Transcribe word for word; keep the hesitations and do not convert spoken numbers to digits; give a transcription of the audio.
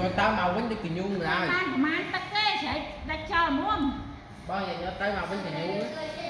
Rồi tao màu bánh đi kỳ nhung rồi. Tan của man tắc kê sẽ đặt cho luôn. Bao giờ nhớ tới màu bánh kỳ nhung.